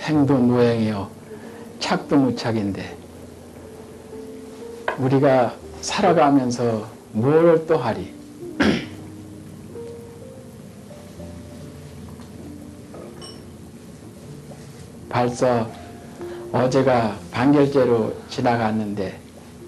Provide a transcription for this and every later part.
행도 무행이요 착도 무착인데 우리가 살아가면서 뭘 또 하리? 벌써 어제가 반결제로 지나갔는데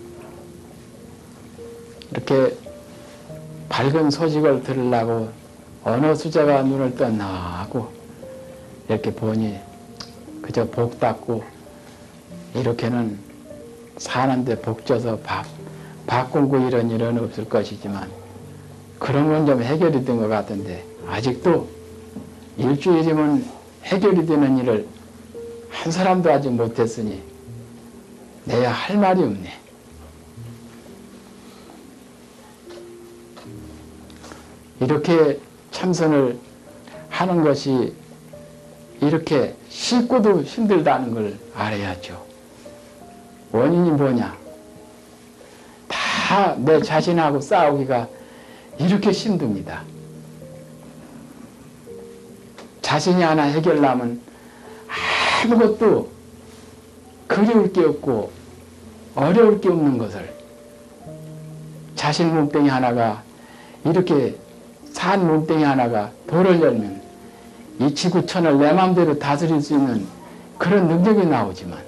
이렇게 밝은 소식을 들으려고 어느 수자가 눈을 떴나 하고 이렇게 보니 그저 복 닦고 이렇게는 사는데 복 줘서 밥 공고 이런 일은 없을 것이지만 그런 건 좀 해결이 된 것 같은데 아직도 일주일이면 해결이 되는 일을 한 사람도 아직 못했으니 내야 할 말이 없네. 이렇게 참선을 하는 것이 이렇게 쉽고도 힘들다는 걸 알아야죠. 원인이 뭐냐? 다 내 자신하고 싸우기가 이렇게 힘듭니다. 자신이 하나 해결하면 아무것도 그리울 게 없고 어려울 게 없는 것을 자신 몸뚱이 하나가 이렇게 산 몸뚱이 하나가 돌을 열면 이 지구천을 내 마음대로 다스릴 수 있는 그런 능력이 나오지만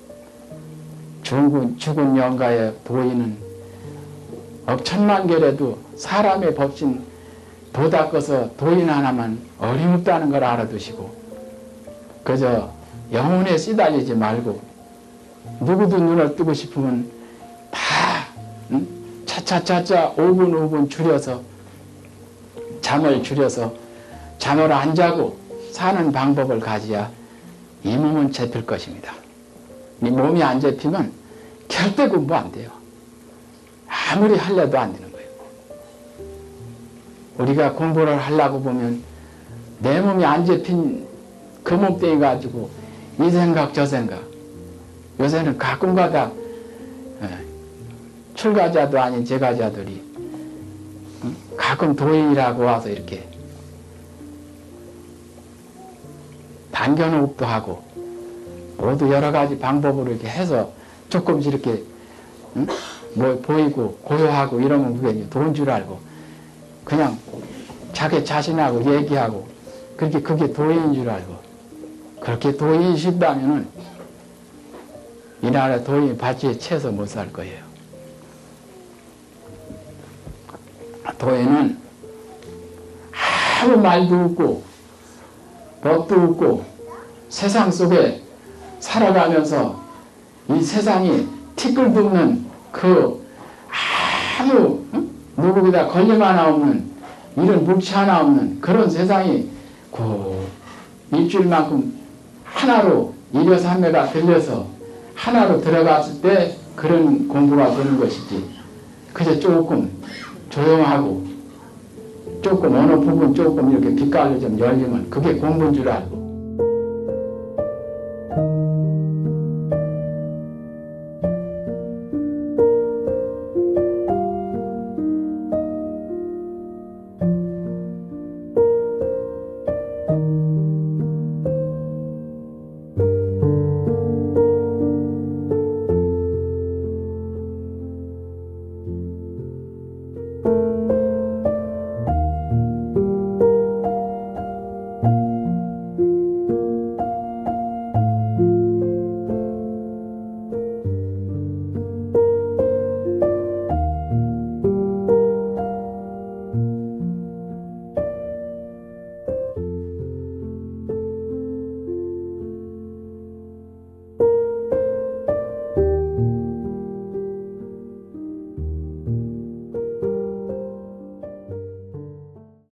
죽은 영가의 도인은 억천만 개라도 사람의 법신 도닦아서 도인 하나만 어림없다는 걸 알아두시고 그저 영혼에 시달리지 말고 누구도 눈을 뜨고 싶으면 다 차차차차 5분 5분 줄여서 잠을 줄여서 잠을 안 자고 사는 방법을 가져야 이 몸은 잡힐 것입니다. 이 몸이 안 잡히면 절대 공부 안 돼요. 아무리 하려도 안 되는 거예요. 우리가 공부를 하려고 보면 내 몸이 안 잡힌 그 몸뚱이 가지고 이 생각 저 생각 요새는 가끔가다 출가자도 아닌 제가자들이 가끔 도인이라고 와서 이렇게 단견호흡도 하고 모두 여러 가지 방법으로 이렇게 해서 조금씩 이렇게 뭐 보이고 고요하고 이러면 그게 돈 줄 알고 그냥 자기 자신하고 얘기하고 그렇게 그게 도인인 줄 알고 그렇게 도인이신다면은 이 나라 도인이 바지에 채서 못 살 거예요. 도인은 아무 말도 없고 법도 없고 세상 속에 살아가면서 이 세상이 티끌도 없는 그 아무 누구보다 걸림 하나 없는 이런 물체 하나 없는 그런 세상이 그 일주일만큼 하나로 일여삼매가 들려서 하나로 들어갔을 때 그런 공부가 되는 것이지 그저 조금 조용하고 조금 어느 부분 조금 이렇게 빛깔로 좀 열리면 그게 공부인 줄 알고